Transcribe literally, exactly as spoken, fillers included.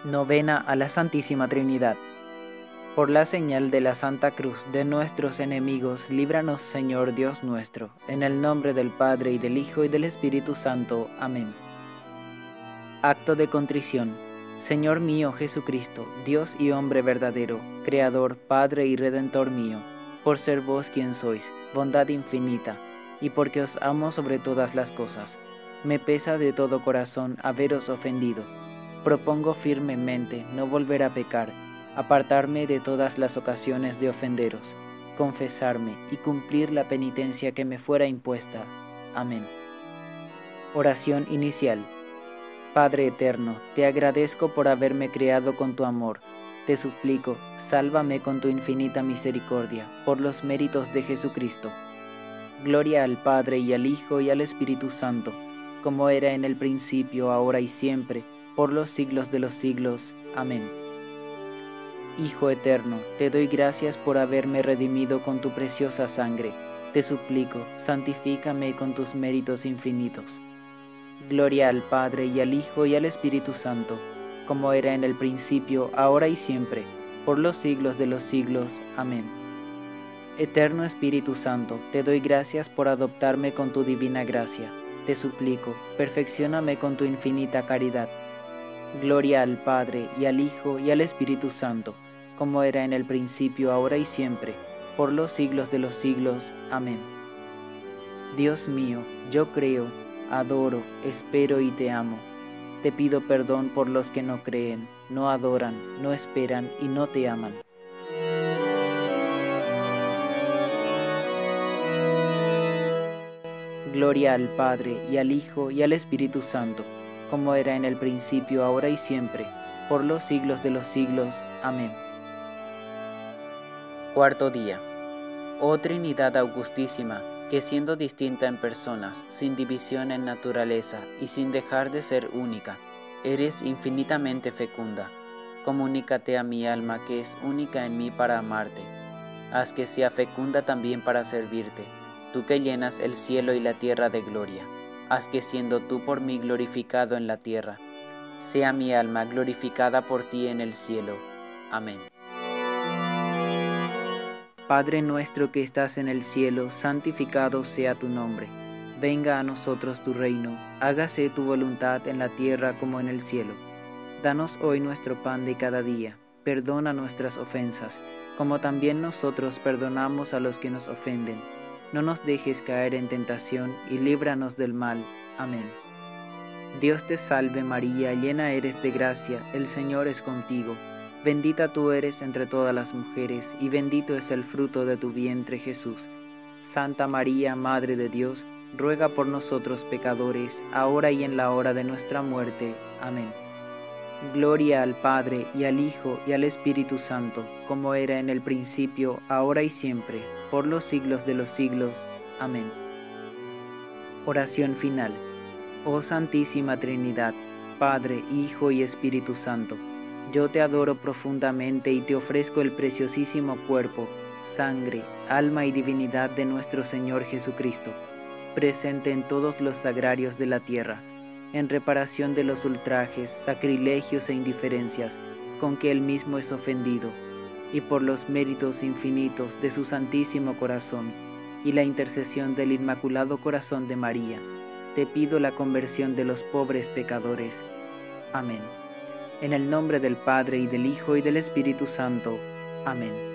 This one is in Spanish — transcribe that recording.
Novena a la Santísima Trinidad. Por la señal de la Santa Cruz de nuestros enemigos, líbranos, Señor Dios nuestro, en el nombre del Padre, y del Hijo, y del Espíritu Santo. Amén. Acto de contrición. Señor mío Jesucristo, Dios y hombre verdadero, Creador, Padre y Redentor mío, por ser vos quien sois, bondad infinita, y porque os amo sobre todas las cosas, me pesa de todo corazón haberos ofendido. Propongo firmemente no volver a pecar, apartarme de todas las ocasiones de ofenderos, confesarme y cumplir la penitencia que me fuera impuesta. Amén. Oración inicial. Padre eterno, te agradezco por haberme creado con tu amor. Te suplico, sálvame con tu infinita misericordia, por los méritos de Jesucristo. Gloria al Padre y al Hijo y al Espíritu Santo, como era en el principio, ahora y siempre, por los siglos de los siglos. Amén. Hijo eterno, te doy gracias por haberme redimido con tu preciosa sangre. Te suplico, santifícame con tus méritos infinitos. Gloria al Padre y al Hijo y al Espíritu Santo, como era en el principio, ahora y siempre, por los siglos de los siglos. Amén. Eterno Espíritu Santo, te doy gracias por adoptarme con tu divina gracia. Te suplico, perfeccióname con tu infinita caridad. Gloria al Padre, y al Hijo, y al Espíritu Santo, como era en el principio, ahora y siempre, por los siglos de los siglos. Amén. Dios mío, yo creo, adoro, espero y te amo. Te pido perdón por los que no creen, no adoran, no esperan y no te aman. Gloria al Padre, y al Hijo, y al Espíritu Santo, como era en el principio, ahora y siempre, por los siglos de los siglos. Amén. Cuarto día. Oh Trinidad Augustísima, que siendo distinta en personas, sin división en naturaleza y sin dejar de ser única, eres infinitamente fecunda, comunícate a mi alma que es única en mí para amarte. Haz que sea fecunda también para servirte, tú que llenas el cielo y la tierra de gloria. Haz que siendo tú por mí glorificado en la tierra, sea mi alma glorificada por ti en el cielo. Amén. Padre nuestro que estás en el cielo, santificado sea tu nombre. Venga a nosotros tu reino, hágase tu voluntad en la tierra como en el cielo. Danos hoy nuestro pan de cada día, perdona nuestras ofensas, como también nosotros perdonamos a los que nos ofenden. No nos dejes caer en tentación y líbranos del mal. Amén. Dios te salve María, llena eres de gracia, el Señor es contigo. Bendita tú eres entre todas las mujeres, y bendito es el fruto de tu vientre Jesús. Santa María, Madre de Dios, ruega por nosotros pecadores, ahora y en la hora de nuestra muerte. Amén. Gloria al Padre, y al Hijo, y al Espíritu Santo, como era en el principio, ahora y siempre, por los siglos de los siglos. Amén. Oración final. Oh Santísima Trinidad, Padre, Hijo y Espíritu Santo, yo te adoro profundamente y te ofrezco el preciosísimo cuerpo, sangre, alma y divinidad de nuestro Señor Jesucristo, presente en todos los sagrarios de la tierra, en reparación de los ultrajes, sacrilegios e indiferencias con que él mismo es ofendido, y por los méritos infinitos de su Santísimo Corazón y la intercesión del Inmaculado Corazón de María, te pido la conversión de los pobres pecadores. Amén. En el nombre del Padre, y del Hijo, y del Espíritu Santo. Amén.